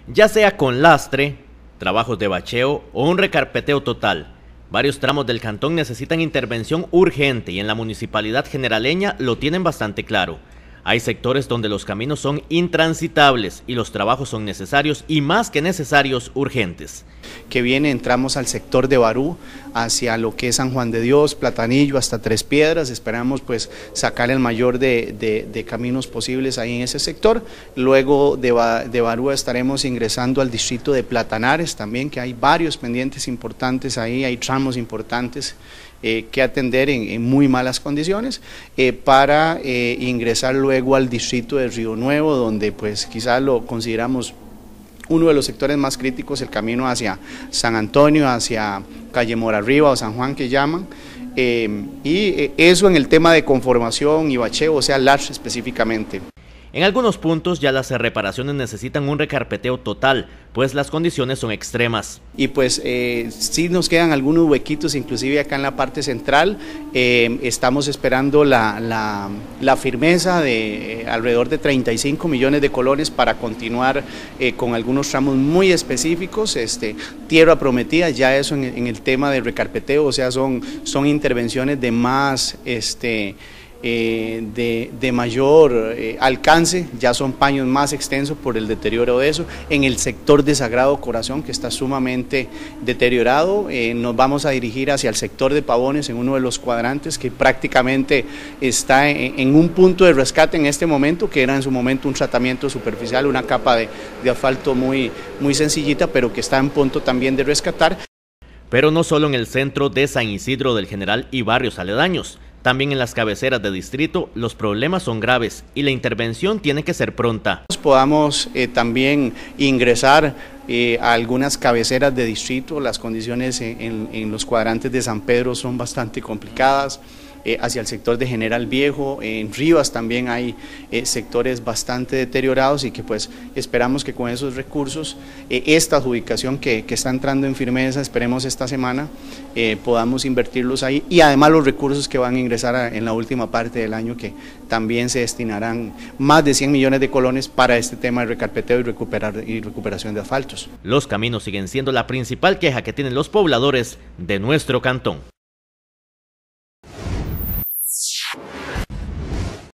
ya sea con lastre, trabajos de bacheo o un recarpeteo total. Varios tramos del cantón necesitan intervención urgente y en la municipalidad generaleña lo tienen bastante claro. Hay sectores donde los caminos son intransitables y los trabajos son necesarios y más que necesarios, urgentes. Que viene, entramos al sector de Barú, hacia lo que es San Juan de Dios, Platanillo, hasta Tres Piedras. Esperamos pues sacar el mayor de caminos posibles ahí en ese sector. Luego de Barú estaremos ingresando al distrito de Platanares también, que hay varios pendientes importantes ahí, hay tramos importantes que atender en muy malas condiciones, para ingresar luego al distrito de Río Nuevo, donde pues quizás lo consideramos uno de los sectores más críticos, el camino hacia San Antonio, hacia Calle Mora Arriba o San Juan que llaman, y eso en el tema de conformación y bacheo, o sea, lastre específicamente. En algunos puntos ya las reparaciones necesitan un recarpeteo total, pues las condiciones son extremas. Y pues sí nos quedan algunos huequitos, inclusive acá en la parte central. Estamos esperando la firmeza de alrededor de 35 millones de colones para continuar con algunos tramos muy específicos. Tierra prometida, ya eso en el tema del recarpeteo, o sea, son intervenciones de más de mayor alcance, ya son paños más extensos por el deterioro de eso. En el sector de Sagrado Corazón, que está sumamente deteriorado, nos vamos a dirigir hacia el sector de Pavones en uno de los cuadrantes que prácticamente está en un punto de rescate en este momento, que era en su momento un tratamiento superficial, una capa de asfalto muy sencillita, pero que está en punto también de rescatar. Pero no solo en el centro de San Isidro del General y barrios aledaños. También en las cabeceras de distrito los problemas son graves y la intervención tiene que ser pronta. Podamos también ingresar a algunas cabeceras de distrito. Las condiciones en los cuadrantes de San Pedro son bastante complicadas. Hacia el sector de General Viejo, en Rivas también hay sectores bastante deteriorados y que pues esperamos que con esos recursos, esta adjudicación que está entrando en firmeza, esperemos esta semana, podamos invertirlos ahí, y además los recursos que van a ingresar en la última parte del año, que también se destinarán más de 100 millones de colones para este tema de recarpeteo y recuperación de asfaltos. Los caminos siguen siendo la principal queja que tienen los pobladores de nuestro cantón.